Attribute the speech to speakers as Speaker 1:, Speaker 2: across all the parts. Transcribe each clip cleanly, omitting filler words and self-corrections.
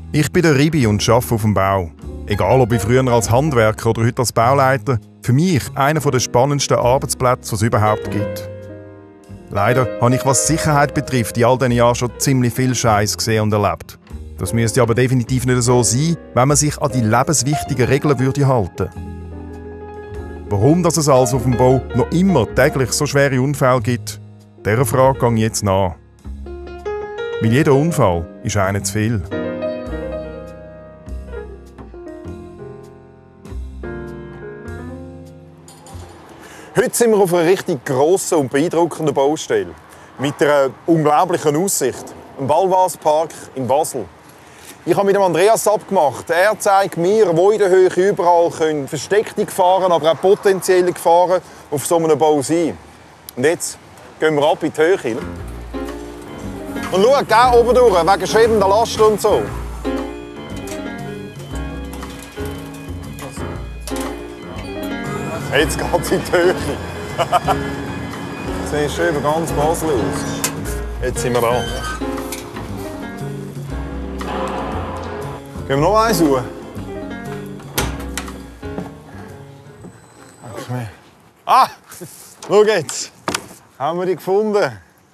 Speaker 1: Ich bin der Ribi und arbeite auf dem Bau. Egal ob ich früher als Handwerker oder heute als Bauleiter, für mich einer der spannendsten Arbeitsplätze, die es überhaupt gibt. Leider habe ich, was Sicherheit betrifft, in all diesen Jahren schon ziemlich viel Scheiß gesehen und erlebt. Das müsste aber definitiv nicht so sein, wenn man sich an die lebenswichtigen Regeln halten würde. Warum es also auf dem Bau noch immer täglich so schwere Unfälle gibt, dieser Frage gehe ich jetzt nach. Weil jeder Unfall ist einer zu viel.
Speaker 2: Heute sind wir auf einer richtig grossen und beeindruckenden Baustelle. Mit einer unglaublichen Aussicht. Im Balwas-Park in Basel. Ich habe mit dem Andreas abgemacht. Er zeigt mir, wo in der Höhe überall versteckte Gefahren, aber auch potenzielle Gefahren auf so einem Bau sein. Und jetzt gehen wir ab in die Höhe. Und schau, da oben durch, wegen schwebender Lasten und so. Jetzt geht es in die Höhe. Sieht schön über ganz Basel aus. Jetzt sind wir da. Gehen wir noch eins hoch? Ah! Schau jetzt! Haben wir die gefunden?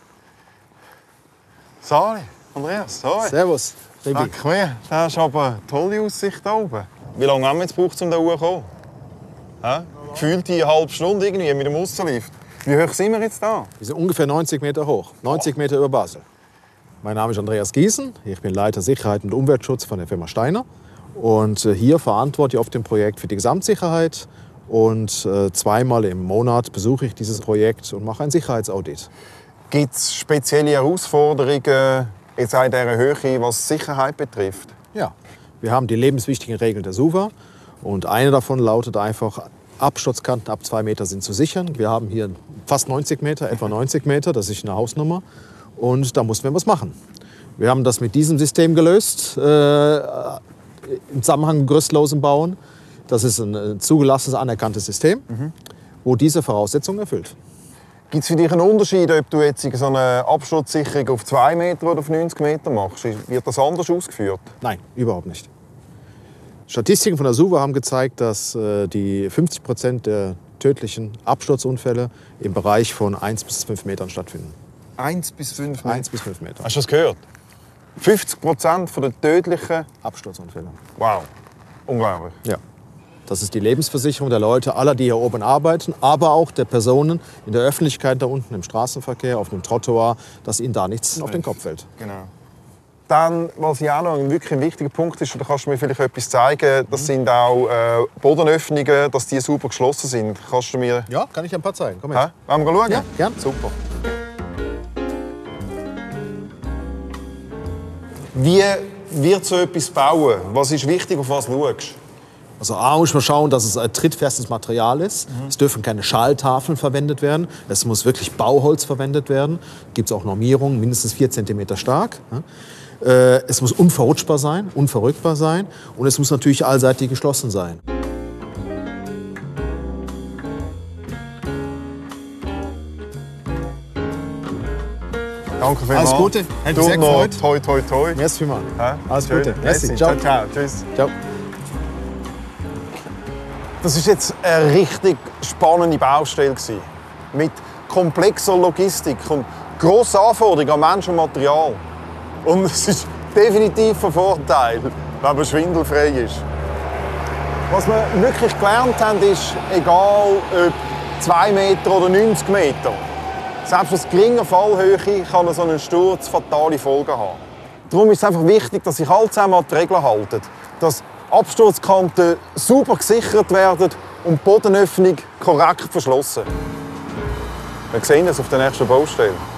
Speaker 2: Sali, Andreas, sorry.
Speaker 3: Servus, Ribi.
Speaker 2: Danke mir. Das ist aber eine tolle Aussicht da oben. Wie lange haben wir jetzt gebraucht, um da hochzukommen? Gefühlt eine halbe Stunde irgendwie mit dem Aussenlift. Wie hoch sind wir jetzt da?
Speaker 3: Wir sind ungefähr 90 Meter hoch, 90 Meter über Basel. Mein Name ist Andreas Giesen, ich bin Leiter Sicherheit und Umweltschutz von der Firma Steiner. Und hier verantwortlich auf dem Projekt für die Gesamtsicherheit. Und zweimal im Monat besuche ich dieses Projekt und mache ein Sicherheitsaudit.
Speaker 2: Gibt es spezielle Herausforderungen jetzt in dieser Höhe, was Sicherheit betrifft?
Speaker 3: Ja, wir haben die lebenswichtigen Regeln der SUVA. Und eine davon lautet einfach, Absturzkanten ab 2 Meter sind zu sichern. Wir haben hier fast 90 Meter, etwa 90 Meter, das ist eine Hausnummer. Und da mussten wir was machen. Wir haben das mit diesem System gelöst, im Zusammenhang mit gerüstlosem Bauen. Das ist ein zugelassenes, anerkanntes System, wo diese Voraussetzungen erfüllt.
Speaker 2: Gibt es für dich einen Unterschied, ob du jetzt so eine Absturzsicherung auf 2 Meter oder auf 90 Meter machst? Wird das anders ausgeführt?
Speaker 3: Nein, überhaupt nicht. Statistiken von der SUVA haben gezeigt, dass die 50% der tödlichen Absturzunfälle im Bereich von 1 bis 5 Metern stattfinden.
Speaker 2: 1 bis 5 Meter?
Speaker 3: 1 bis 5 Meter.
Speaker 2: Hast du das gehört? 50% der tödlichen
Speaker 3: Absturzunfälle.
Speaker 2: Wow, unglaublich.
Speaker 3: Ja. Das ist die Lebensversicherung der Leute, aller, die hier oben arbeiten, aber auch der Personen in der Öffentlichkeit da unten im Straßenverkehr, auf dem Trottoir, dass ihnen da nichts auf den Kopf fällt.
Speaker 2: Genau. Dann, was ja auch noch wirklich ein wichtiger Punkt ist, da kannst du mir vielleicht etwas zeigen, das sind auch Bodenöffnungen, dass die super geschlossen sind. Kannst du mir...
Speaker 3: Ja, kann ich ein paar zeigen. Komm her.
Speaker 2: Wollen wir schauen?
Speaker 3: Ja, gern.
Speaker 2: Super. Wie wird so etwas bauen? Was ist wichtig, auf was schaust du?
Speaker 3: Also A muss man schauen, dass es ein trittfestes Material ist. Es dürfen keine Schaltafeln verwendet werden. Es muss wirklich Bauholz verwendet werden. Gibt es auch Normierungen, mindestens 4 cm stark. Es muss unverrutschbar sein, unverrückbar sein. Und es muss natürlich allseitig geschlossen sein.
Speaker 2: Danke vielmals.
Speaker 3: Alles Gute. Hat mich sehr gefreut.
Speaker 2: Toi, toi, toi.
Speaker 3: Merci vielmals. Alles
Speaker 2: Schön.
Speaker 3: Gute.
Speaker 2: Merci.
Speaker 3: Merci. Ciao.
Speaker 2: Ciao. Tschüss.
Speaker 3: Ciao.
Speaker 2: Das war jetzt eine richtig spannende Baustelle. Mit komplexer Logistik und grossen Anforderungen an Mensch und Material. Und es ist definitiv ein Vorteil, wenn man schwindelfrei ist. Was wir wirklich gelernt haben, ist, egal ob 2 Meter oder 90 Meter, selbst aus geringer Fallhöhe kann so ein Sturz fatale Folgen haben. Darum ist es einfach wichtig, dass sich alle zusammen an die Regeln halten. Dass Absturzkanten sauber gesichert werden und die Bodenöffnung korrekt verschlossen. Wir sehen uns auf der nächsten Baustelle.